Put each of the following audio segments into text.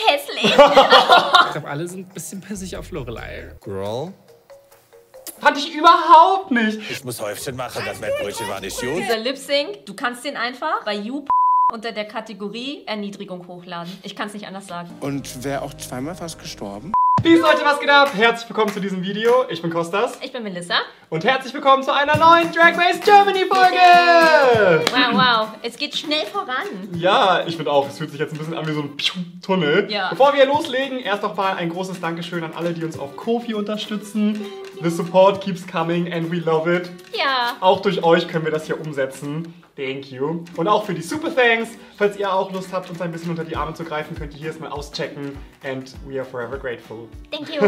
hässlich. Ich glaube, alle sind ein bisschen pissig auf Lorelei. Girl? Fand ich überhaupt nicht. Ich muss Häufchen machen, das Mettbrötchen war nicht gut. Dieser Lip-Sync, du kannst den einfach bei YouP unter der Kategorie Erniedrigung hochladen. Ich kann es nicht anders sagen. Und wäre auch zweimal fast gestorben? Peace Leute, was geht ab? Herzlich willkommen zu diesem Video. Ich bin Kostas. Ich bin Melissa. Und herzlich willkommen zu einer neuen Drag Race Germany Folge. Wow, wow. Es geht schnell voran. Ja, ich finde auch, es fühlt sich jetzt ein bisschen an wie so ein Tunnel. Ja. Bevor wir loslegen, erst noch mal ein großes Dankeschön an alle, die uns auf Ko-fi unterstützen. The support keeps coming and we love it. Ja. Auch durch euch können wir das hier umsetzen. Thank you. Und auch für die Super Thanks. Falls ihr auch Lust habt, uns ein bisschen unter die Arme zu greifen, könnt ihr hier erstmal auschecken. And we are forever grateful. Thank you.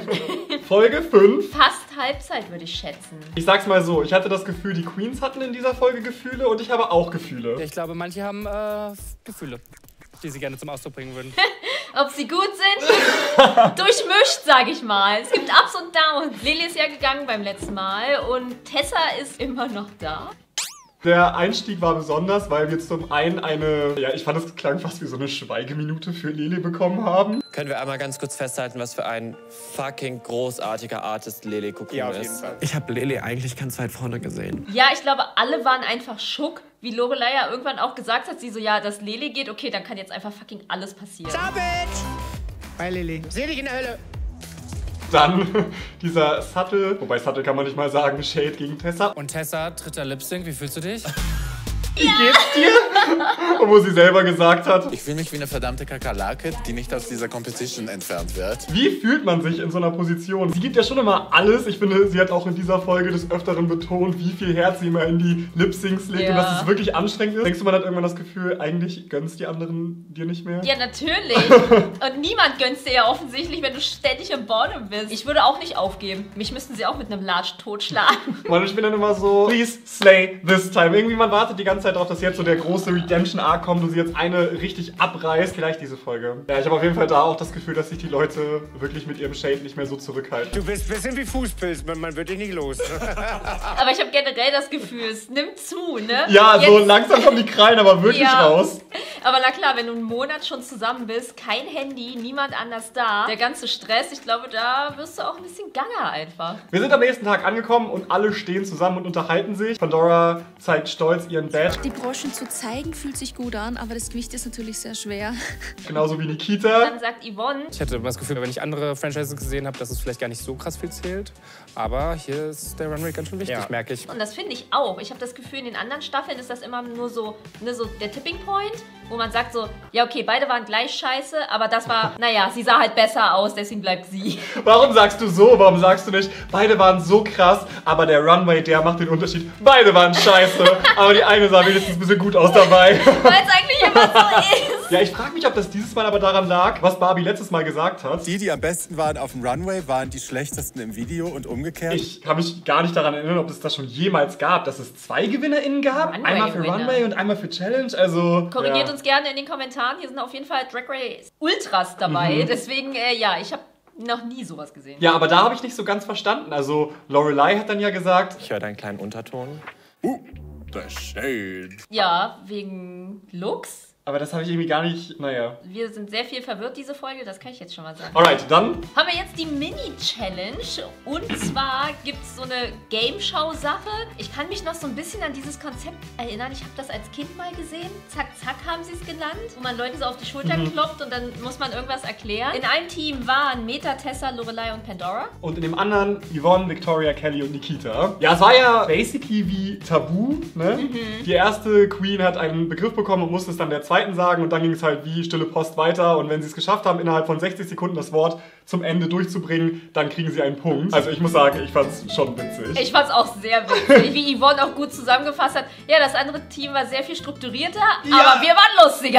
Folge 5. Fast Halbzeit, würde ich schätzen. Ich sag's mal so, ich hatte das Gefühl, die Queens hatten in dieser Folge Gefühle und ich habe auch Gefühle. Ich glaube, manche haben Gefühle, die sie gerne zum Ausdruck bringen würden. Ob sie gut sind? Durchmischt, sag ich mal. Es gibt Ups und Downs. Lili ist ja gegangen beim letzten Mal und Tessa ist immer noch da. Der Einstieg war besonders, weil wir zum einen ich fand, es klang fast wie so eine Schweigeminute für Lili bekommen haben. Können wir einmal ganz kurz festhalten, was für ein fucking großartiger Artist Lele Cocoon Ja, auf jeden ist? Fall. Ich habe Lele eigentlich ganz weit vorne gesehen. Ja, ich glaube, alle waren einfach schock, wie Lorelei ja irgendwann auch gesagt hat, sie so, ja, dass Lele geht, okay, dann kann jetzt einfach fucking alles passieren. Ciao, Bitch! Bye, Lili. Seh dich in der Hölle. Dann dieser Subtle, wobei Subtle kann man nicht mal sagen, Shade gegen Tessa. Und Tessa, dritter Lip-Sync, wie fühlst du dich? Wie geht's dir? Und wo sie selber gesagt hat, Ich fühle mich wie eine verdammte Kakerlake, die nicht aus dieser Competition entfernt wird. wie fühlt man sich in so einer Position? Sie gibt ja schon immer alles. Ich finde, sie hat auch in dieser Folge des Öfteren betont, wie viel Herz sie immer in die Lip-Syncs legt und Ja. dass es wirklich anstrengend ist. Denkst du, man hat irgendwann das Gefühl, eigentlich gönnst die anderen dir nicht mehr? Ja, natürlich. Und niemand gönnst dir ja offensichtlich, wenn du ständig im Bottom bist. Ich würde auch nicht aufgeben. Mich müssten sie auch mit einem Large totschlagen. Und ich bin dann immer so, please slay this time. Irgendwie man wartet die ganze Zeit darauf, dass jetzt so der große Redemption-Arc kommt und sie jetzt eine richtig abreißt. Vielleicht diese Folge. Ja, ich habe auf jeden Fall da auch das Gefühl, dass sich die Leute wirklich mit ihrem Shade nicht mehr so zurückhalten. Du bist ein bisschen wie Fußpilz, man wird dich nicht los. Aber ich habe generell das Gefühl, es nimmt zu, ne? Ja, so Jetzt- langsam kommen die Krallen aber wirklich Ja. raus. Aber na klar, wenn du einen Monat schon zusammen bist, kein Handy, niemand anders da, der ganze Stress, ich glaube, da wirst du auch ein bisschen gaga einfach. Wir sind am nächsten Tag angekommen und alle stehen zusammen und unterhalten sich. Pandora zeigt stolz ihren Badge, Die Broschen zu zeigen fühlt sich gut an, aber das Gewicht ist natürlich sehr schwer. genauso wie Nikita. Dann sagt Yvonne, Ich hatte das Gefühl, wenn ich andere Franchises gesehen habe, dass es vielleicht gar nicht so krass viel zählt. Aber hier ist der Runway ganz schön wichtig, Ja. merke ich. und das finde ich auch. Ich habe das Gefühl, in den anderen Staffeln ist das immer nur so, ne, so der Tipping Point, wo man sagt so, ja okay, beide waren gleich scheiße, aber das war, naja, sie sah halt besser aus, deswegen bleibt sie. Warum sagst du so? Warum sagst du nicht, beide waren so krass, aber der Runway, der macht den Unterschied. Beide waren scheiße, aber die eine sah wenigstens ein bisschen gut aus dabei. Weil es eigentlich immer so ist. Ja, ich frage mich, ob das dieses Mal aber daran lag, was Barbie letztes Mal gesagt hat. Die am besten waren auf dem Runway, waren die schlechtesten im Video und umgekehrt. Ich kann mich gar nicht daran erinnern, ob es das schon jemals gab, dass es 2 GewinnerInnen gab. Einmal für Runway-Gewinner. Runway und einmal für Challenge. Also Korrigiert ja. uns gerne in den Kommentaren, hier sind auf jeden Fall Drag Race Ultras dabei, deswegen, ja, ich habe noch nie sowas gesehen. Ja, aber da habe ich nicht so ganz verstanden. Also Lorelei hat dann ja gesagt, Ich höre einen kleinen Unterton. Der Shade. Ja, wegen Looks. aber das habe ich irgendwie gar nicht, naja. Wir sind sehr viel verwirrt, diese Folge, das kann ich jetzt schon mal sagen. Alright, dann Haben wir jetzt die Mini-Challenge und zwar gibt es so eine Game-Show-Sache. Ich kann mich noch so ein bisschen an dieses Konzept erinnern. Ich habe das als Kind mal gesehen. Zack, zack haben sie es genannt, wo man Leute so auf die Schulter klopft und dann muss man irgendwas erklären. In einem Team waren Meta, Tessa, Lorelei und Pandora. und in dem anderen Yvonne, Victoria, Kelly und Nikita. Ja, es war ja basically wie Tabu, ne? Die erste Queen hat einen Begriff bekommen und musste es dann der zweiten sagen und dann ging es halt wie stille Post weiter und wenn sie es geschafft haben, innerhalb von 60 Sekunden das Wort zum Ende durchzubringen, dann kriegen sie einen Punkt. Also ich muss sagen, ich fand es schon witzig. Ich fand es auch sehr witzig, wie Yvonne auch gut zusammengefasst hat. Ja, das andere Team war sehr viel strukturierter, aber wir waren lustiger.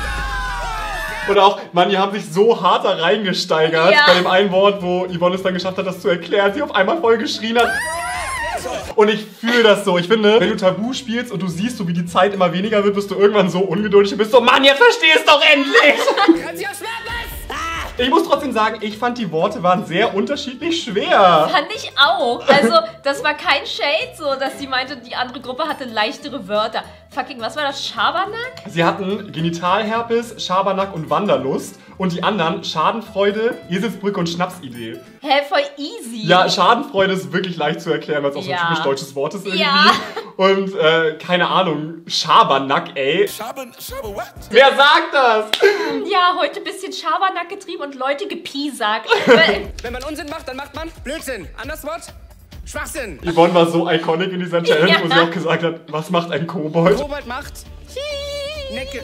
Und auch, manche haben sich so hart da reingesteigert Ja. bei dem einen Wort, wo Yvonne es dann geschafft hat, das zu erklären, sie auf einmal voll geschrien hat. Und ich fühle das so. Ich finde, wenn du Tabu spielst und du siehst, so wie die Zeit immer weniger wird, bist du irgendwann so ungeduldig und bist so, Mann, jetzt verstehst doch endlich! Kann sie auch schwimmen? Ich muss trotzdem sagen, ich fand die Worte waren sehr unterschiedlich schwer. Fand ich auch. Also, das war kein Shade, so dass sie meinte, die andere Gruppe hatte leichtere Wörter. Fucking, was war das? Schabernack? Sie hatten Genitalherpes, Schabernack und Wanderlust. Und die anderen Schadenfreude, Eselsbrücke und Schnapsidee. Hä, voll easy. Ja, Schadenfreude ist wirklich leicht zu erklären, weil es auch so ein typisch deutsches Wort ist irgendwie. Ja. Und, keine Ahnung, Schabernack, ey. Schaber what? Wer sagt das? Ja, heute ein bisschen Schabernack getrieben und Leute gepiesackt. Wenn man Unsinn macht, dann macht man Blödsinn. Anderes Wort? Schwachsinn. Yvonne war so iconic in dieser Challenge, Ja. wo sie auch gesagt hat, was macht ein Kobold? Kobold macht. Necke.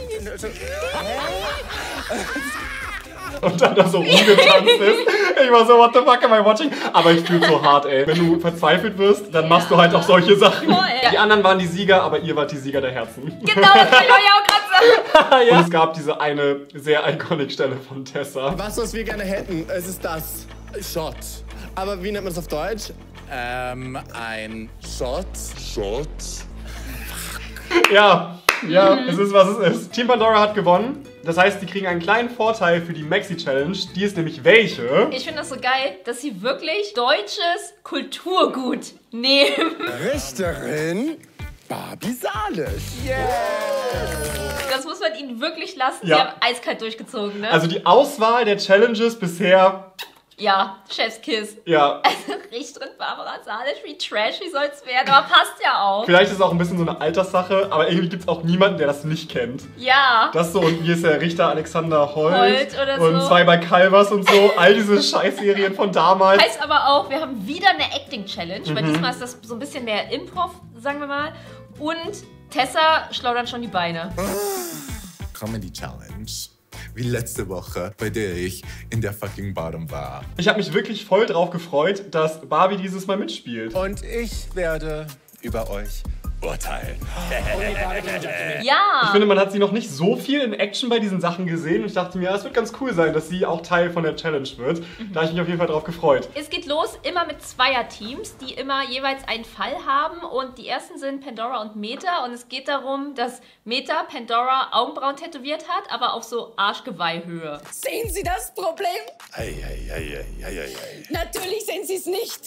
Und dann da so rumgetanzt ist. Ich war so, what the fuck am I watching? Aber ich fühl's so hart, ey. Wenn du verzweifelt wirst, dann machst du halt auch solche Sachen. Voll. Die anderen waren die Sieger, aber ihr wart die Sieger der Herzen. Genau, das wollte ich auch gerade sagen. Ja. Und es gab diese eine sehr iconic Stelle von Tessa. Was wir gerne hätten, es ist das. Shot. Aber wie nennt man das auf Deutsch? Ein Shot. Shot. Ja, es ist, was es ist. Team Pandora hat gewonnen. Das heißt, die kriegen einen kleinen Vorteil für die Maxi-Challenge. Die ist nämlich welche? Ich finde das so geil, dass sie wirklich deutsches Kulturgut nehmen. Richterin Barbie Salisch. Das muss man ihnen wirklich lassen. Ja. Sie haben eiskalt durchgezogen, ne? Also die Auswahl der Challenges bisher, ja, Chefskiss. ja, Also Richterin Barbara Salisch, wie trashy soll's werden, aber passt ja auch. vielleicht ist es auch ein bisschen so eine Alterssache, aber irgendwie gibt es auch niemanden, der das nicht kennt. Ja. Das so, und hier ist der Richter Alexander Holt Holt oder und so. Zwei bei Calvas und so, all diese Scheißserien von damals. Heißt aber auch, wir haben wieder eine Acting-Challenge, weil diesmal ist das so ein bisschen mehr Improv, sagen wir mal. Und Tessa schleudert schon die Beine. Comedy Challenge. Wie letzte Woche, bei der ich in der fucking Bottom war. Ich habe mich wirklich voll drauf gefreut, dass Barbie dieses Mal mitspielt. Und ich werde über euch urteilen. Ja. Ich finde, man hat sie noch nicht so viel in Action bei diesen Sachen gesehen und ich dachte mir, ja, es wird ganz cool sein, dass sie auch Teil von der Challenge wird. Da habe ich mich auf jeden Fall drauf gefreut. Es geht los immer mit Zweierteams, die immer jeweils einen Fall haben und die ersten sind Pandora und Meta und es geht darum, dass Meta Pandora Augenbrauen tätowiert hat, aber auf so Arschgeweihhöhe. Sehen Sie das Problem? Ei. Natürlich sehen Sie es nicht.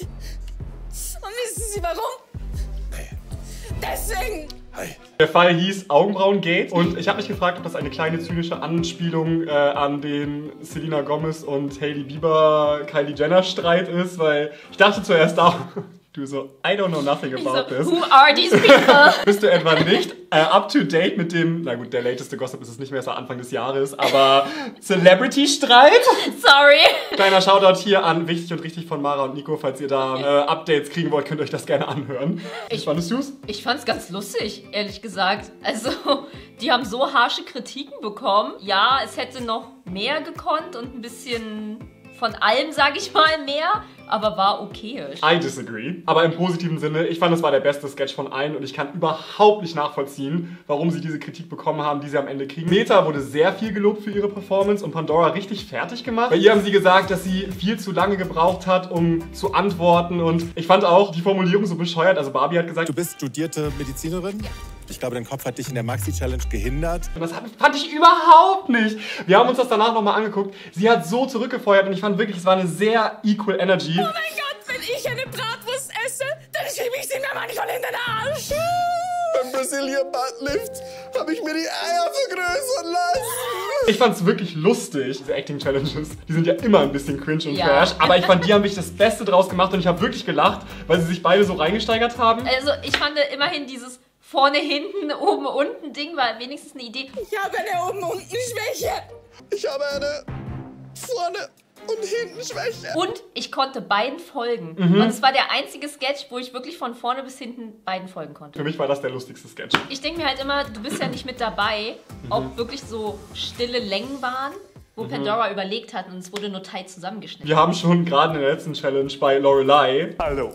Und wissen Sie warum? Nee. Deswegen. Ei. Der Fall hieß Augenbrauen-Gate und ich habe mich gefragt, ob das eine kleine zynische Anspielung an den Selena Gomez und Hailey Bieber Kylie Jenner Streit ist, weil ich dachte zuerst auch, du so, I don't know nothing about this. Who are these people? Bist du etwa nicht up to date mit dem, na gut, der lateste Gossip ist es nicht mehr, es war Anfang des Jahres, aber Celebrity-Streit? Sorry. Kleiner Shoutout hier an Wichtig und Richtig von Mara und Nico, falls ihr da Updates kriegen wollt, könnt ihr euch das gerne anhören. Fandest du's? Ich fand's ganz lustig, ehrlich gesagt. Also, die haben so harsche Kritiken bekommen. Ja, es hätte noch mehr gekonnt und ein bisschen von allem, sag ich mal, mehr, aber war okayisch. I disagree. Aber im positiven Sinne, ich fand, es war der beste Sketch von allen und ich kann überhaupt nicht nachvollziehen, warum sie diese Kritik bekommen haben, die sie am Ende kriegen. Meta wurde sehr viel gelobt für ihre Performance und Pandora richtig fertig gemacht. Bei ihr haben sie gesagt, dass sie viel zu lange gebraucht hat, um zu antworten und ich fand auch die Formulierung so bescheuert. Also Barbie hat gesagt, Du bist studierte Medizinerin? Ich glaube, dein Kopf hat dich in der Maxi-Challenge gehindert. das fand ich überhaupt nicht. Wir haben uns das danach nochmal angeguckt. Sie hat so zurückgefeuert und ich fand wirklich, es war eine sehr equal Energy. Oh mein Gott, wenn ich eine Bratwurst esse, dann schiebe ich sie mir manchmal in den Arsch. Beim Brazilian Buttlift habe ich mir die Eier vergrößern lassen. Ich fand's wirklich lustig, diese Acting-Challenges. Die sind ja immer ein bisschen cringe und Ja. trash. Aber ich fand, die haben wirklich das Beste draus gemacht und ich habe wirklich gelacht, weil sie sich beide so reingesteigert haben. Also, ich fand immerhin dieses vorne, hinten, oben, unten Ding war wenigstens eine Idee. Ich habe eine Oben-Unten-Schwäche. Ich habe eine vorne und hinten Schwäche. Und ich konnte beiden folgen. Und es war der einzige Sketch, wo ich wirklich von vorne bis hinten beiden folgen konnte. Für mich war das der lustigste Sketch. Ich denke mir halt immer, du bist ja nicht mit dabei, ob wirklich so stille Längen waren, wo Pandora überlegt hat und es wurde nur tight zusammengeschnitten. Wir haben schon gerade in der letzten Challenge bei Lorelei. Hallo,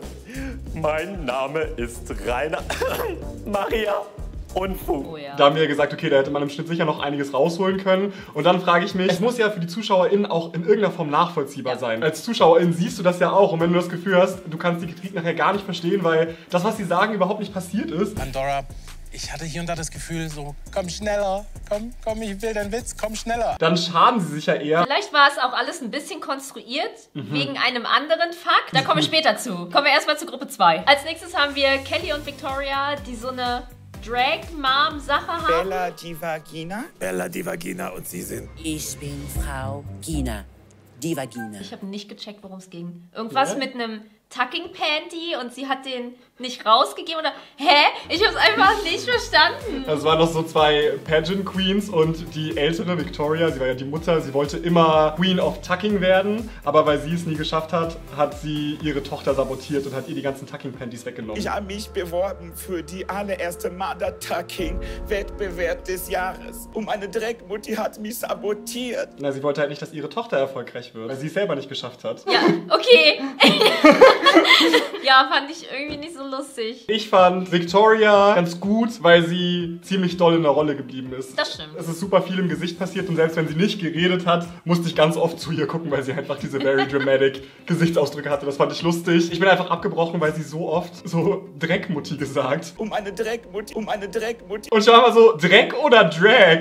mein Name ist Rainer Maria Unfug. Oh ja. Da haben wir gesagt, okay, da hätte man im Schnitt sicher noch einiges rausholen können. Und dann frage ich mich, es muss ja für die ZuschauerInnen auch in irgendeiner Form nachvollziehbar sein. Als ZuschauerInnen siehst du das ja auch. Und wenn du das Gefühl hast, du kannst die Kritik nachher gar nicht verstehen, weil das, was sie sagen, überhaupt nicht passiert ist. Pandora, Ich hatte hier und da das Gefühl, so, komm schneller, komm, ich will deinen Witz, komm schneller. Dann schaden sie sich ja eher. Vielleicht war es auch alles ein bisschen konstruiert, wegen einem anderen Fakt. Da kommen wir später zu. Kommen wir erstmal zu Gruppe 2. Als nächstes haben wir Kelly und Victoria, die so eine Drag-Mom-Sache haben. Bella die Vagina. Bella die Vagina und sie sind... Ich bin Frau Gina. Die Vagina. Ich habe nicht gecheckt, worum es ging. Irgendwas mit einem Tucking Panty und sie hat den nicht rausgegeben oder... Hä? Ich habe es einfach nicht verstanden. Es waren noch so 2 Pageant Queens und die ältere Victoria, sie war ja die Mutter, sie wollte immer Queen of Tucking werden, aber weil sie es nie geschafft hat, hat sie ihre Tochter sabotiert und hat ihr die ganzen Tucking Panties weggenommen. Ich habe mich beworben für die allererste Mother Tucking Wettbewerb des Jahres. Und meine Dreckmutti hat mich sabotiert. Na, sie wollte halt nicht, dass ihre Tochter erfolgreich wird, weil sie es selber nicht geschafft hat. Ja, okay. Ja, fand ich irgendwie nicht so lustig. Ich fand Victoria ganz gut, weil sie ziemlich doll in der Rolle geblieben ist. Das stimmt. Es ist super viel im Gesicht passiert und selbst wenn sie nicht geredet hat, musste ich ganz oft zu ihr gucken, weil sie einfach diese very dramatic Gesichtsausdrücke hatte. Das fand ich lustig. Ich bin einfach abgebrochen, weil sie so oft so Dreckmutti gesagt. Um eine Dreckmutti. Und schon mal so, Dreck oder Drag?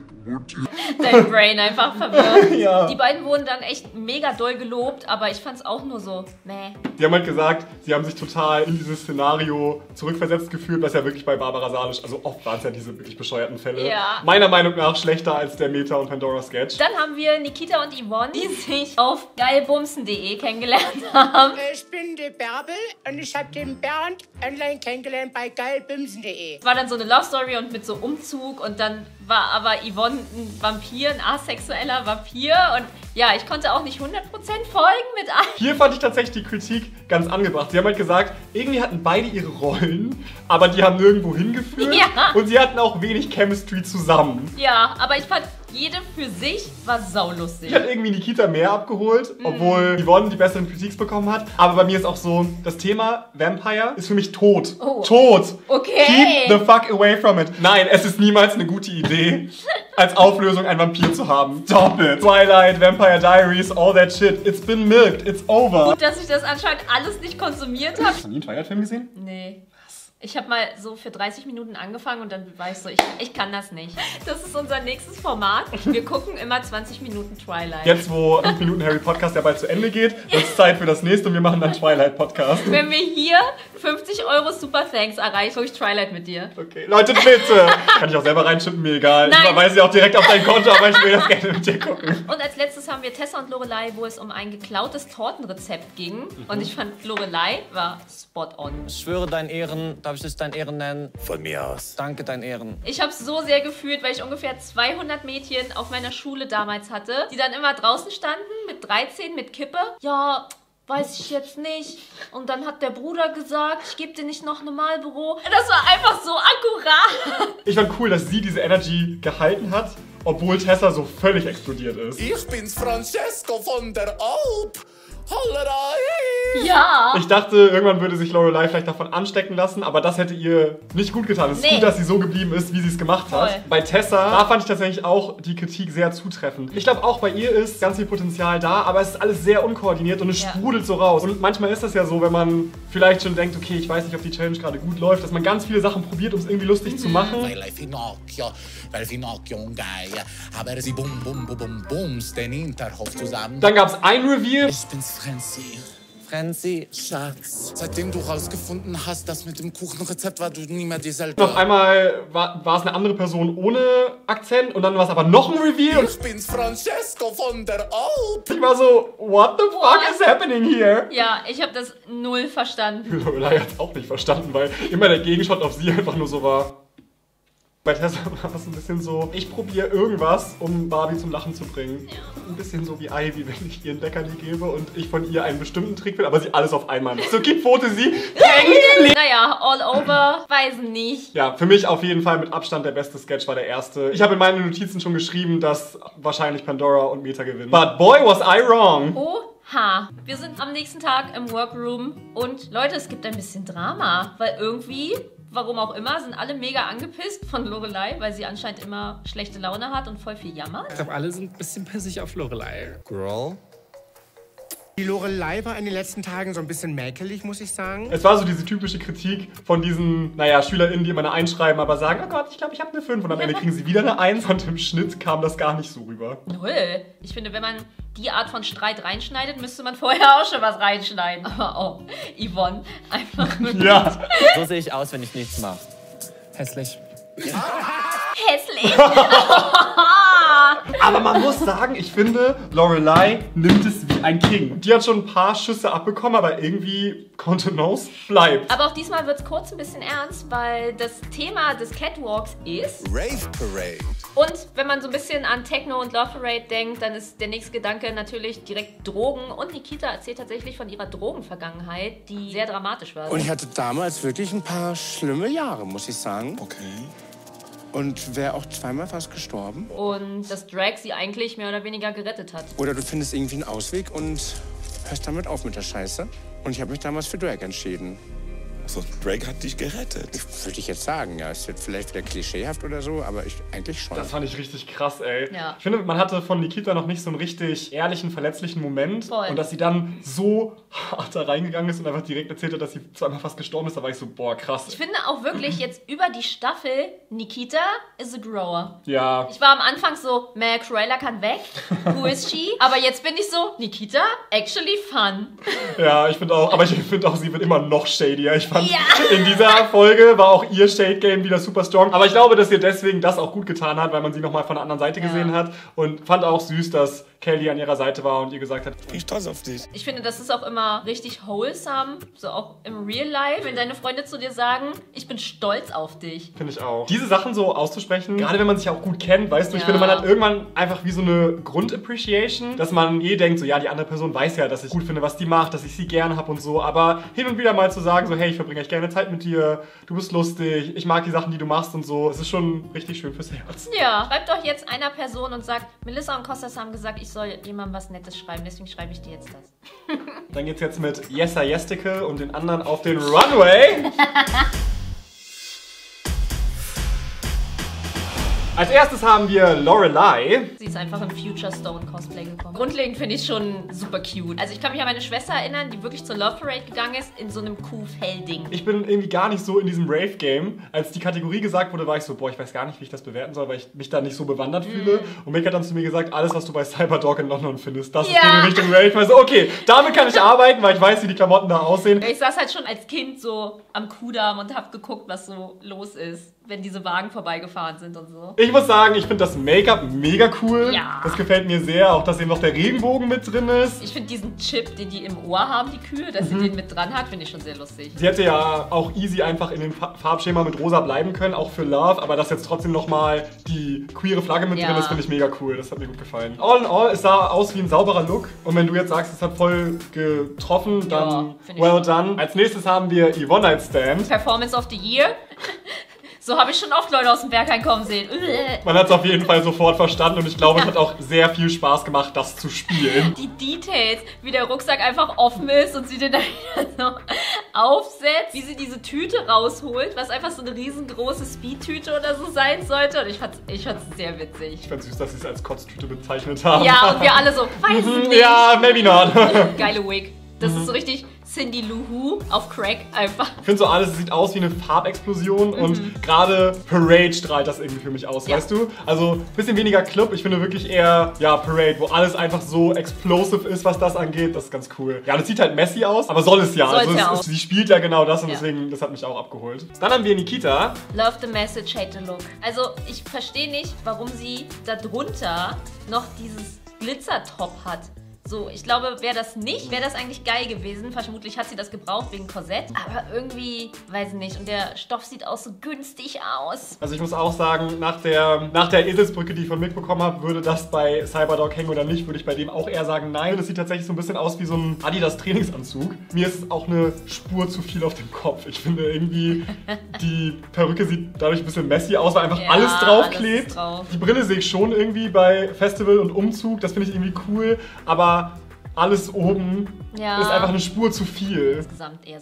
Dein Brain einfach verwirrt. Ja. Die beiden wurden dann echt mega doll gelobt, aber ich fand's auch nur so, meh. Die haben halt gesagt, sie haben sich total in dieses Szenario zurückversetzt gefühlt, was ja wirklich bei Barbara Salisch, also oft waren es ja diese wirklich bescheuerten Fälle. Ja. Meiner Meinung nach schlechter als der Meta und Pandora Sketch. Dann haben wir Nikita und Yvonne, die sich auf geilbumsen.de kennengelernt haben. Ich bin die Bärbel und ich habe den Bernd online kennengelernt bei geilbumsen.de. Es war dann so eine Love Story und mit so Umzug und dann war aber Yvonne ein Vampir, ein asexueller Vampir und ja, ich konnte auch nicht 100% folgen mit allem. Hier fand ich tatsächlich die Kritik ganz angebracht. Sie haben halt gesagt, irgendwie hatten beide ihre Rollen, aber die haben nirgendwo hingeführt Ja. und sie hatten auch wenig Chemistry zusammen. Ja, aber ich fand, jede für sich war saulustig. Ich hatte irgendwie Nikita mehr abgeholt, obwohl Yvonne die besseren Critiques bekommen hat. Aber bei mir ist auch so, das Thema Vampire ist für mich tot. Oh. Tot. Okay. Keep the fuck away from it. Nein, es ist niemals eine gute Idee, als Auflösung einen Vampir zu haben. Stop it. Twilight, Vampire Diaries, all that shit. It's been milked. It's over. Gut, dass ich das anscheinend alles nicht konsumiert habe. Hast du nie einen Twilight-Film gesehen? Nee. Ich habe mal so für 30 Minuten angefangen und dann war ich so, ich kann das nicht. Das ist unser nächstes Format. Wir gucken immer 20 Minuten Twilight. Jetzt, wo 5 Minuten Harry Podcast ja bald zu Ende geht, wird es Zeit für das nächste und wir machen dann Twilight Podcast. Wenn wir hier 50 € Super Thanks erreichen, gucke ich Twilight mit dir. Okay, Leute, bitte! Kann ich auch selber reinschippen, mir egal. Nein. Ich überweise ja auch direkt auf dein Konto, aber ich will das gerne mit dir gucken. Und als letztes haben wir Tessa und Lorelei, wo es um ein geklautes Tortenrezept ging. Und ich fand, Lorelei war spot on. Ich schwöre deinen Ehren, darf ich dich deinen Ehren nennen? Von mir aus. Danke, deinen Ehren. Ich habe es so sehr gefühlt, weil ich ungefähr 200 Mädchen auf meiner Schule damals hatte, die dann immer draußen standen, mit 13, mit Kippe. Ja, weiß ich jetzt nicht. Und dann hat der Bruder gesagt, ich gebe dir nicht noch eine Marlboro. Das war einfach so akkurat. Ich fand cool, dass sie diese Energy gehalten hat, obwohl Tessa so völlig explodiert ist. Ich bin's, Francesco von der Alp. Hollera, Ja. Ich dachte, irgendwann würde sich Lorelei vielleicht davon anstecken lassen, aber das hätte ihr nicht gut getan. Es ist gut, dass sie so geblieben ist, wie sie es gemacht hat. Voll. Bei Tessa, da fand ich tatsächlich auch die Kritik sehr zutreffend. Ich glaube, auch bei ihr ist ganz viel Potenzial da, aber es ist alles sehr unkoordiniert und es sprudelt so raus. Und manchmal ist das ja so, wenn man vielleicht schon denkt, okay, ich weiß nicht, ob die Challenge gerade gut läuft, dass man ganz viele Sachen probiert, um es irgendwie lustig zu machen. weil Finocchio und Geil, aber sie bum bum bum bum bums den Hinterhof zusammen. Dann gab es ein Reveal. Ich bin's, Franzi. Franzi. Schatz, seitdem du rausgefunden hast, dass mit dem Kuchenrezept war du nie mehr dieselbe. Auf einmal war es eine andere Person ohne Akzent und dann war es aber noch ein Reveal. Ich bin's, Francesco von der Alp. Ich war so, what the fuck is happening here? Ja, ich habe das null verstanden. Lorelei hat es auch nicht verstanden, weil immer der Gegenshot auf sie einfach nur so war. Bei Tessa war es ein bisschen so, ich probiere irgendwas, um Barbie zum Lachen zu bringen. Ja. Ein bisschen so wie Ivy, wenn ich ihr ein Leckerli gebe und ich von ihr einen bestimmten Trick will, aber sie alles auf einmal macht. So, gib Foto sie. Naja, all over, weiß nicht. Ja, für mich auf jeden Fall mit Abstand der beste Sketch war der erste. Ich habe in meinen Notizen schon geschrieben, dass wahrscheinlich Pandora und Meta gewinnen. But boy, was I wrong. Oha. Wir sind am nächsten Tag im Workroom und Leute, es gibt ein bisschen Drama, weil irgendwie, warum auch immer, sind alle mega angepisst von Lorelei, weil sie anscheinend immer schlechte Laune hat und voll viel jammert. Ich glaube, alle sind ein bisschen pissig auf Lorelei. Girl, Die Lorelei war in den letzten Tagen so ein bisschen mäkelig, muss ich sagen. Es war so diese typische Kritik von diesen, naja, SchülerInnen, die immer eine 1 schreiben, aber sagen, oh Gott, ich glaube, ich habe eine 5. Und am Ende kriegen sie wieder eine 1. Und im Schnitt kam das gar nicht so rüber. Null. Ich finde, wenn man die Art von Streit reinschneidet, müsste man vorher auch schon was reinschneiden. Aber auch Yvonne einfach wirklich... Ja. So sehe ich aus, wenn ich nichts mache. Hässlich. Hässlich. Aber man muss sagen, ich finde, Lorelei nimmt es wie ein King. Die hat schon ein paar Schüsse abbekommen, aber irgendwie Contenance bleibt. Aber auch diesmal wird es kurz ein bisschen ernst, weil das Thema des Catwalks ist... Rave Parade. Und wenn man so ein bisschen an Techno und Love Parade denkt, dann ist der nächste Gedanke natürlich direkt Drogen. Und Nikita erzählt tatsächlich von ihrer Drogenvergangenheit, die sehr dramatisch war. Und ich hatte damals wirklich ein paar schlimme Jahre, muss ich sagen. Okay. Und wäre auch zweimal fast gestorben. Und dass Drag sie eigentlich mehr oder weniger gerettet hat. Oder du findest irgendwie einen Ausweg und hörst damit auf mit der Scheiße. Und ich habe mich damals für Drag entschieden. So, Drake hat dich gerettet. Würde ich jetzt sagen, ja. Es wird vielleicht wieder klischeehaft oder so, aber eigentlich schon. Das fand ich richtig krass, ey. Ja. Ich finde, man hatte von Nikita noch nicht so einen richtig ehrlichen, verletzlichen Moment. Voll. Und dass sie dann so hart da reingegangen ist und einfach direkt erzählt hat, dass sie zweimal fast gestorben ist, da war ich so, boah, krass. Ich finde auch wirklich jetzt über die Staffel, Nikita is a grower. Ja. Ich war am Anfang so, Mel Cruella kann weg, who is she? Aber jetzt bin ich so, Nikita, actually fun. Ja, ich finde auch, aber ich finde auch, sie wird immer noch shadier. Ich fand, in dieser Folge war auch ihr Shade-Game wieder super strong. Aber ich glaube, dass ihr deswegen das auch gut getan hat, weil man sie nochmal von der anderen Seite gesehen hat. Und fand auch süß, dass Kelly an ihrer Seite war und ihr gesagt hat, ich bin stolz auf dich. Ich finde, das ist auch immer richtig wholesome, so auch im Real Life, wenn deine Freunde zu dir sagen, ich bin stolz auf dich. Finde ich auch. Diese Sachen so auszusprechen, gerade wenn man sich auch gut kennt, weißt du, ich Ja. finde, man hat irgendwann einfach wie so eine Grundappreciation, dass man denkt, so ja, die andere Person weiß ja, dass ich gut finde, was die macht, dass ich sie gerne habe und so, aber hin und wieder mal zu sagen, so hey, ich verbringe echt gerne Zeit mit dir, du bist lustig, ich mag die Sachen, die du machst und so, es ist schon richtig schön fürs Herz. Ja, schreibt doch jetzt einer Person und sagt, Melissa und Kostas haben gesagt, ich soll jemandem was Nettes schreiben, deswegen schreibe ich dir jetzt das. Dann geht's jetzt mit Yesa Yesticle und den anderen auf den Runway. Als erstes haben wir Lorelei. Sie ist einfach im Future Stone Cosplay gekommen. Grundlegend finde ich schon super cute. Also ich kann mich an meine Schwester erinnern, die wirklich zur Love Parade gegangen ist, in so einem Kuhfell-Ding. Ich bin irgendwie gar nicht so in diesem Rave-Game. Als die Kategorie gesagt wurde, war ich so, boah, ich weiß gar nicht, wie ich das bewerten soll, weil ich mich da nicht so bewandert fühle. Und Mick hat dann zu mir gesagt, alles, was du bei Cyberdog in London findest, das ist in Richtung Rave. Ich war so, okay, damit kann ich arbeiten, weil ich weiß, wie die Klamotten da aussehen. Ich saß halt schon als Kind so am Kudamm und hab geguckt, was so los ist, wenn diese Wagen vorbeigefahren sind und so. Ich muss sagen, ich finde das Make-up mega cool. Ja. Das gefällt mir sehr, auch dass eben noch der Regenbogen mit drin ist. Ich finde diesen Chip, den die im Ohr haben, die Kühe, dass sie den mit dran hat, finde ich schon sehr lustig. Sie hätte ja auch easy einfach in dem Farbschema mit rosa bleiben können, auch für Love, aber dass jetzt trotzdem nochmal die queere Flagge mit drin ist, finde ich mega cool. Das hat mir gut gefallen. All in all, es sah aus wie ein sauberer Look. Und wenn du jetzt sagst, es hat voll getroffen, dann well done. Als nächstes haben wir Yvonne Nightstand. Performance of the Year. So habe ich schon oft Leute aus dem Berg reinkommen sehen. Man hat es auf jeden Fall sofort verstanden und ich glaube, es hat auch sehr viel Spaß gemacht, das zu spielen. Die Details, wie der Rucksack einfach offen ist und sie den dann wieder so aufsetzt, wie sie diese Tüte rausholt, was einfach so eine riesengroße Speed-Tüte oder so sein sollte. Und ich fand's sehr witzig. Ich fand's süß, dass sie es als Kotztüte bezeichnet haben. Ja, und wir alle so, weiß es nicht. Ja, maybe not. Geile Wig. Das ist so richtig Cindy Lou Who auf Crack einfach. Ich finde so alles, es sieht aus wie eine Farbexplosion und gerade Parade strahlt das irgendwie für mich aus, weißt du? Also ein bisschen weniger Club, ich finde wirklich eher, ja, Parade, wo alles einfach so explosive ist, was das angeht, das ist ganz cool. Ja, das sieht halt messy aus, aber soll es ja. Also sie spielt ja genau das und deswegen, das hat mich auch abgeholt. Dann haben wir Nikita. Love the message, hate the look. Also ich verstehe nicht, warum sie da drunter noch dieses Glitzer-Top hat. So, ich glaube, wäre das nicht, wäre das eigentlich geil gewesen. Vermutlich hat sie das gebraucht wegen Korsett. Aber irgendwie, weiß ich nicht. Und der Stoff sieht auch so günstig aus. Also ich muss auch sagen, nach der Eselsbrücke, die ich von Mick bekommen habe, würde das bei Cyberdog hängen oder nicht, würde ich bei dem auch eher sagen, nein. Das sieht tatsächlich so ein bisschen aus wie so ein Adidas-Trainingsanzug. Mir ist es auch eine Spur zu viel auf dem Kopf. Ich finde irgendwie, die Perücke sieht dadurch ein bisschen messy aus, weil einfach alles draufklebt. Die Brille sehe ich schon irgendwie bei Festival und Umzug. Das finde ich irgendwie cool. Aber alles oben ist einfach eine Spur zu viel. Insgesamt eher so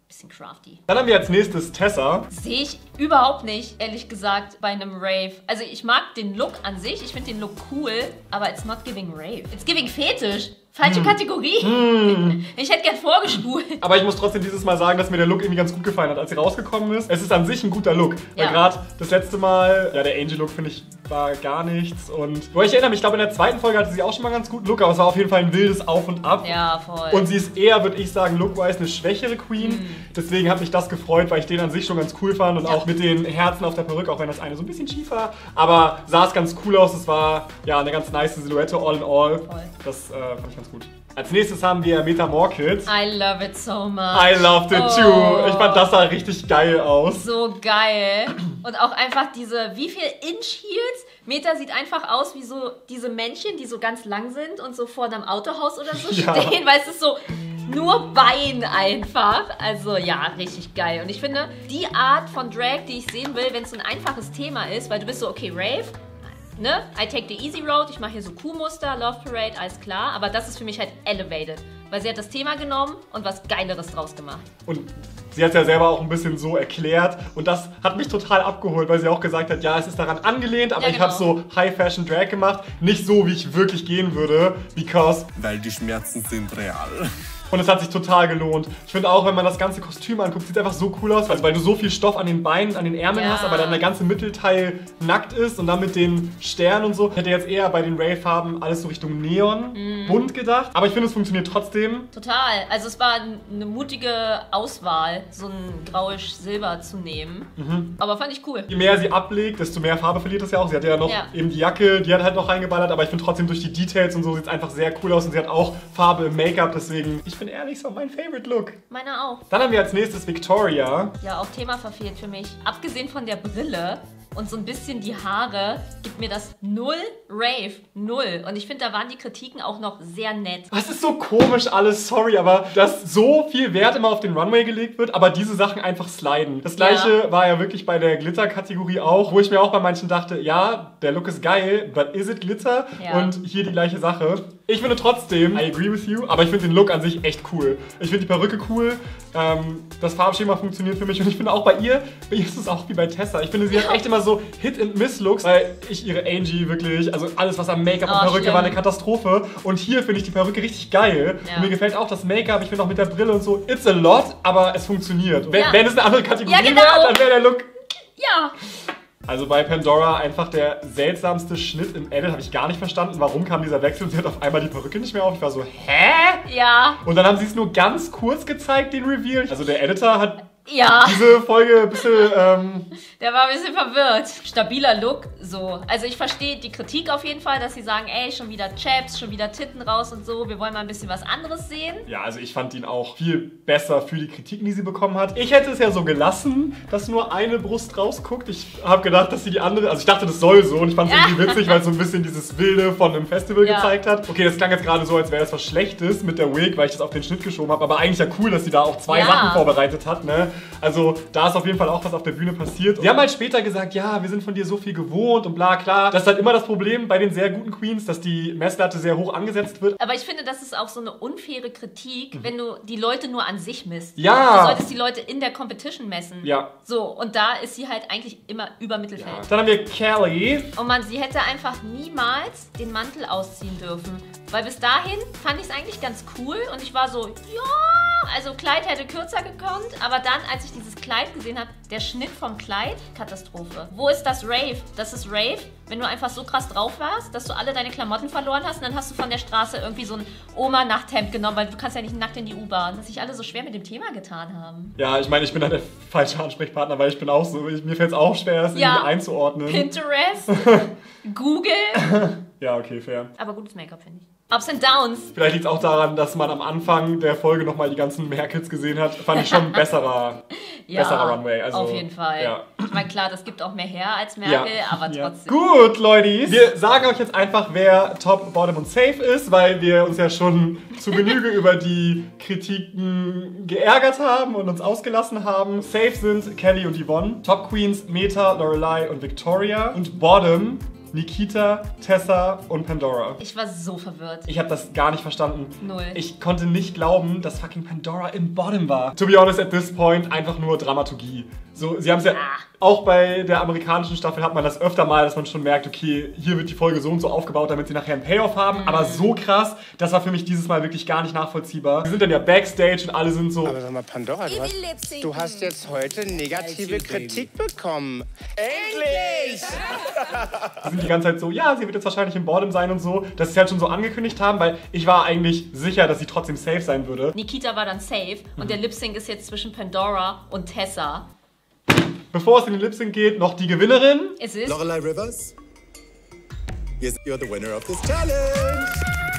bisschen crafty. Dann haben wir als nächstes Tessa. Sehe ich überhaupt nicht, ehrlich gesagt, bei einem Rave. Also ich mag den Look an sich, ich finde den Look cool, aber it's not giving Rave. It's giving Fetisch. Falsche Kategorie. Ich hätte gern vorgespult. Aber ich muss trotzdem dieses Mal sagen, dass mir der Look irgendwie ganz gut gefallen hat, als sie rausgekommen ist. Es ist an sich ein guter Look. Weil gerade das letzte Mal, ja, der Angel-Look, finde ich, war gar nichts. Und ich erinnere mich, ich glaube, in der zweiten Folge hatte sie auch schon mal einen ganz guten Look, aber es war auf jeden Fall ein wildes Auf und Ab. Ja, voll. Und sie ist eher, würde ich sagen, look-wise eine schwächere Queen. Deswegen hat mich das gefreut, weil ich den an sich schon ganz cool fand. Und auch mit den Herzen auf der Perücke, auch wenn das eine so ein bisschen schief war. Aber sah es ganz cool aus. Es war ja eine ganz nice Silhouette, all in all. Voll. Das fand ich ganz gut. Als nächstes haben wir Metamorphic. I love it so much. I loved it too. Ich fand, das sah richtig geil aus. So geil. Und auch einfach diese, wie viel Inch Heels? Meta sieht einfach aus wie so diese Männchen, die so ganz lang sind und so vor einem Autohaus oder so stehen, weil es ist so nur Bein einfach. Also ja, richtig geil. Und ich finde, die Art von Drag, die ich sehen will, wenn es so ein einfaches Thema ist, weil du bist so, okay, Rave, ne? I take the easy road, ich mache hier so Kuhmuster, Love Parade, alles klar. Aber das ist für mich halt elevated. Weil sie hat das Thema genommen und was Geileres draus gemacht. Und sie hat es ja selber auch ein bisschen so erklärt. Und das hat mich total abgeholt, weil sie auch gesagt hat, ja, es ist daran angelehnt, aber ich habe so High-Fashion-Drag gemacht. Nicht so, wie ich wirklich gehen würde, weil die Schmerzen sind real. Und es hat sich total gelohnt. Ich finde auch, wenn man das ganze Kostüm anguckt, sieht es einfach so cool aus, weil du so viel Stoff an den Beinen, an den Ärmeln hast, aber dann der ganze Mittelteil nackt ist und dann mit den Sternen und so. Ich hätte jetzt eher bei den Rave-Farben alles so Richtung Neon, bunt gedacht. Aber ich finde, es funktioniert trotzdem. Total. Also es war eine mutige Auswahl, so ein grauisch-silber zu nehmen. Aber fand ich cool. Je mehr sie ablegt, desto mehr Farbe verliert es ja auch. Sie hat ja noch eben die Jacke, die hat halt noch reingeballert, aber ich finde trotzdem durch die Details und so sieht es einfach sehr cool aus und sie hat auch Farbe im Make-up, deswegen, ich bin ehrlich, so mein Favorite Look. Meiner auch. Dann haben wir als nächstes Victoria. Ja, auch Thema verfehlt für mich. Abgesehen von der Brille und so ein bisschen die Haare, gibt mir das null Rave. Null. Und ich finde, da waren die Kritiken auch noch sehr nett. Das ist so komisch alles, sorry, aber dass so viel Wert immer auf den Runway gelegt wird, aber diese Sachen einfach sliden. Das gleiche war ja wirklich bei der Glitter-Kategorie auch, wo ich mir auch bei manchen dachte, ja, der Look ist geil, but is it Glitter? Und hier die gleiche Sache. Ich finde trotzdem, I agree with you, aber ich finde den Look an sich echt cool. Ich finde die Perücke cool, das Farbschema funktioniert für mich und ich finde auch bei ihr ist es auch wie bei Tessa. Ich finde, sie hat echt immer so Hit-and-Miss-Looks, weil ich ihre Angie wirklich, also alles was am Make-up und Perücke war eine Katastrophe und hier finde ich die Perücke richtig geil und mir gefällt auch das Make-up, ich finde auch mit der Brille und so, it's a lot, aber es funktioniert. Wenn es eine andere Kategorie wäre, dann wäre der Look... Ja. Also bei Pandora einfach der seltsamste Schnitt im Edit, habe ich gar nicht verstanden. Warum kam dieser Wechsel und sie hat auf einmal die Perücke nicht mehr auf? Ich war so, hä? Ja. Und dann haben sie es nur ganz kurz gezeigt, den Reveal. Also der Editor hat diese Folge ein bisschen... Der war ein bisschen verwirrt. Stabiler Look, so. Also ich verstehe die Kritik auf jeden Fall, dass sie sagen, ey, schon wieder Chaps, schon wieder Titten raus und so. Wir wollen mal ein bisschen was anderes sehen. Ja, also ich fand ihn auch viel besser für die Kritiken, die sie bekommen hat. Ich hätte es ja so gelassen, dass nur eine Brust rausguckt. Ich habe gedacht, dass sie die andere... Also ich dachte, das soll so und ich fand es irgendwie witzig, weil es so ein bisschen dieses Wilde von einem Festival gezeigt hat. Okay, das klang jetzt gerade so, als wäre das was Schlechtes mit der Wig, weil ich das auf den Schnitt geschoben habe. Aber eigentlich ja cool, dass sie da auch zwei Sachen vorbereitet hat, ne? Also da ist auf jeden Fall auch was auf der Bühne passiert. Sie haben halt später gesagt, ja, wir sind von dir so viel gewohnt und bla, klar. Das ist halt immer das Problem bei den sehr guten Queens, dass die Messlatte sehr hoch angesetzt wird. Aber ich finde, das ist auch so eine unfaire Kritik, wenn du die Leute nur an sich misst. Ja. Du solltest die Leute in der Competition messen. Ja. So, und da ist sie halt eigentlich immer über Mittelfeld. Ja. Dann haben wir Kelly. Oh Mann, sie hätte einfach niemals den Mantel ausziehen dürfen. Weil bis dahin fand ich es eigentlich ganz cool und ich war so, ja, also Kleid hätte kürzer gekonnt, aber dann, als ich dieses Kleid gesehen habe, der Schnitt vom Kleid, Katastrophe. Wo ist das Rave? Das ist Rave, wenn du einfach so krass drauf warst, dass du alle deine Klamotten verloren hast und dann hast du von der Straße irgendwie so ein Oma-Nachthemd genommen, weil du kannst ja nicht nackt in die U-Bahn. Dass sich alle so schwer mit dem Thema getan haben. Ja, ich meine, ich bin da der falsche Ansprechpartner, weil ich bin auch so, mir fällt es auch schwer, das irgendwie einzuordnen. Pinterest, Google. Ja, okay, fair. Aber gutes Make-up, finde ich. Ups and Downs. Vielleicht liegt es auch daran, dass man am Anfang der Folge nochmal die ganzen Merkels gesehen hat. Fand ich schon ein besserer Runway. Also, auf jeden Fall. Ja. Ich meine, klar, das gibt auch mehr her als Merkel, aber trotzdem. Gut, Leute. Wir sagen euch jetzt einfach, wer Top, Bottom und Safe ist, weil wir uns ja schon zu Genüge über die Kritiken geärgert haben und uns ausgelassen haben. Safe sind Kelly und Yvonne. Top Queens Meta, Lorelei und Victoria. Und Bottom Nikita, Tessa und Pandora. Ich war so verwirrt. Ich habe das gar nicht verstanden. Null. Ich konnte nicht glauben, dass fucking Pandora im Bottom war. To be honest, at this point, einfach nur Dramaturgie. So, sie haben es ja auch bei der amerikanischen Staffel hat man das öfter mal, dass man schon merkt, okay, hier wird die Folge so und so aufgebaut, damit sie nachher einen Payoff haben. Aber so krass, das war für mich dieses Mal wirklich gar nicht nachvollziehbar. Sie sind dann ja Backstage und alle sind so... Aber sag mal, Pandora, du hast jetzt heute negative Kritik bekommen. Endlich! Sie sind die ganze Zeit so, ja, sie wird jetzt wahrscheinlich im Bottom sein und so. Dass sie halt schon so angekündigt haben, weil ich war eigentlich sicher, dass sie trotzdem safe sein würde. Nikita war dann safe und der Lip-Sync ist jetzt zwischen Pandora und Tessa. Bevor es in den Lip-Sync geht, noch die Gewinnerin. Es ist Lorelei Rivers. Yes, you're the winner of this challenge.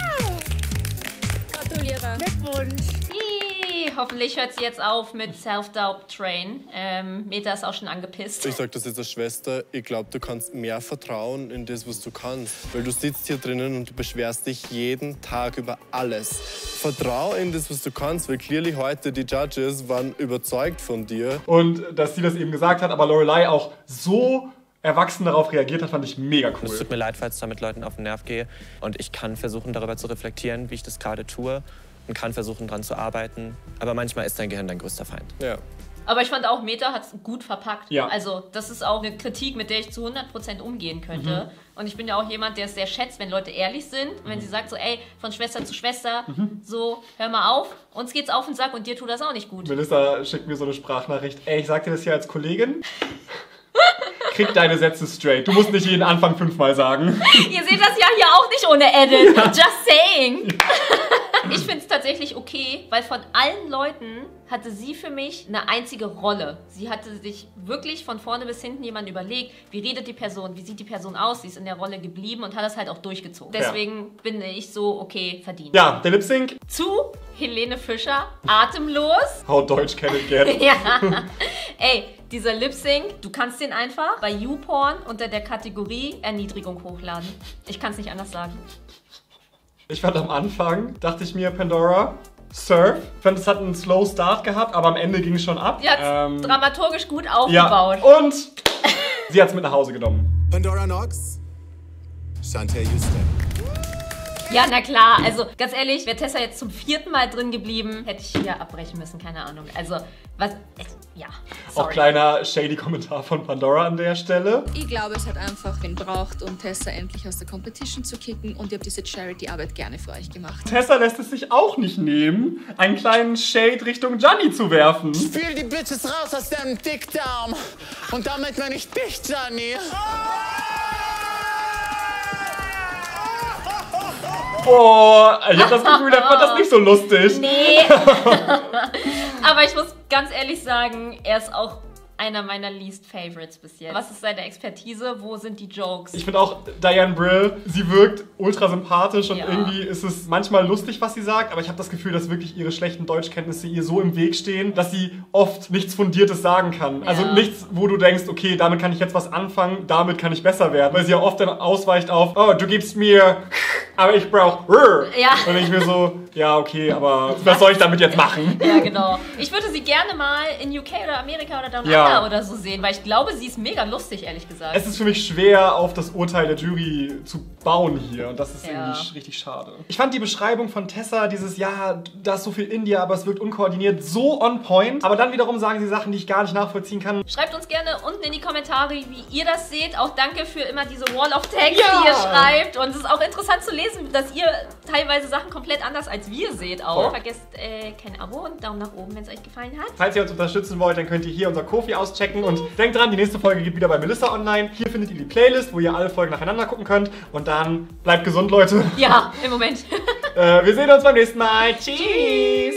Gratuliere. Glückwunsch. Hoffentlich hört sie jetzt auf mit Self-Doubt Train. Meta ist auch schon angepisst. Ich sag das jetzt als Schwester, ich glaube, du kannst mehr vertrauen in das, was du kannst. Weil du sitzt hier drinnen und du beschwerst dich jeden Tag über alles. Vertrau in das, was du kannst, weil clearly heute die Judges waren überzeugt von dir. Und dass sie das eben gesagt hat, aber Lorelei auch so erwachsen darauf reagiert hat, fand ich mega cool. Es tut mir leid, falls ich da mit Leuten auf den Nerv gehe. Und ich kann versuchen, darüber zu reflektieren, wie ich das gerade tue. Und kann versuchen, daran zu arbeiten. Aber manchmal ist dein Gehirn dein größter Feind. Ja. Aber ich fand auch, Meta hat es gut verpackt. Ja. Also das ist auch eine Kritik, mit der ich zu 100% umgehen könnte. Und ich bin ja auch jemand, der es sehr schätzt, wenn Leute ehrlich sind. Und wenn sie sagt so, ey, von Schwester zu Schwester, so, hör mal auf, uns geht's auf den Sack und dir tut das auch nicht gut. Melissa schickt mir so eine Sprachnachricht. Ey, ich sag dir das hier als Kollegin. Krieg deine Sätze straight. Du musst nicht jeden Anfang 5-mal sagen. Ihr seht das ja hier auch nicht ohne Edit. Just saying. Ich finde es tatsächlich okay, weil von allen Leuten hatte sie für mich eine einzige Rolle. Sie hatte sich wirklich von vorne bis hinten jemand überlegt, wie redet die Person, wie sieht die Person aus. Sie ist in der Rolle geblieben und hat das halt auch durchgezogen. Deswegen bin ich so, okay, verdient. Ja, der Lip-Sync. Zu Helene Fischer, atemlos. How Deutsch can it get? Ja. Ey, dieser Lip-Sync, du kannst den einfach bei YouPorn unter der Kategorie Erniedrigung hochladen. Ich kann es nicht anders sagen. Ich fand am Anfang, dachte ich mir, Pandora, Surf. Ich fand, es hat einen Slow Start gehabt, aber am Ende ging es schon ab. Die hat dramaturgisch gut aufgebaut. Ja. Und sie hat es mit nach Hause genommen. Pandora Knox, Chantel Houston. Ja, na klar. Also, ganz ehrlich, wäre Tessa jetzt zum 4. Mal drin geblieben, hätte ich hier abbrechen müssen. Keine Ahnung. Also, was... Ja, sorry. Auch kleiner shady Kommentar von Pandora an der Stelle. Ich glaube, es hat einfach gebraucht, um Tessa endlich aus der Competition zu kicken. Und ich habe diese Charity-Arbeit gerne für euch gemacht. Tessa lässt es sich auch nicht nehmen, einen kleinen Shade Richtung Gianni zu werfen. Spiel die Bitches raus aus deinem Dickdarm. Und damit meine ich dich, Gianni. Boah, ich hab das Gefühl, der fand das nicht so lustig. Nee. Aber ich muss ganz ehrlich sagen, er ist auch einer meiner least favorites bis jetzt. Was ist seine Expertise? Wo sind die Jokes? Ich finde auch Diane Brill, sie wirkt ultra sympathisch und irgendwie ist es manchmal lustig, was sie sagt, aber ich habe das Gefühl, dass wirklich ihre schlechten Deutschkenntnisse ihr so im Weg stehen, dass sie oft nichts Fundiertes sagen kann. Also nichts, wo du denkst, okay, damit kann ich jetzt was anfangen, damit kann ich besser werden. Weil sie ja oft dann ausweicht auf, oh, du gibst mir, aber ich brauche. Ja. Und ich mir so, ja, okay, aber was soll ich damit jetzt machen? Ja, genau. Ich würde sie gerne mal in UK oder Amerika oder Down Under oder so sehen, weil ich glaube, sie ist mega lustig, ehrlich gesagt. Es ist für mich schwer, auf das Urteil der Jury zu bauen hier und das ist irgendwie richtig schade. Ich fand die Beschreibung von Tessa, dieses, ja, da ist so viel India, aber es wirkt unkoordiniert, so on point. Aber dann wiederum sagen sie Sachen, die ich gar nicht nachvollziehen kann. Schreibt uns gerne unten in die Kommentare, wie ihr das seht. Auch danke für immer diese Wall of Text, die ihr schreibt. Und es ist auch interessant zu lesen, dass ihr teilweise Sachen komplett anders als wir seht auch. Vergesst kein Abo und Daumen nach oben, wenn es euch gefallen hat. Falls ihr uns unterstützen wollt, dann könnt ihr hier unser Kofi auschecken. Und denkt dran, die nächste Folge geht wieder bei Melissa online. Hier findet ihr die Playlist, wo ihr alle Folgen nacheinander gucken könnt. Und dann bleibt gesund, Leute. Ja, im Moment. Wir sehen uns beim nächsten Mal. Tschüss.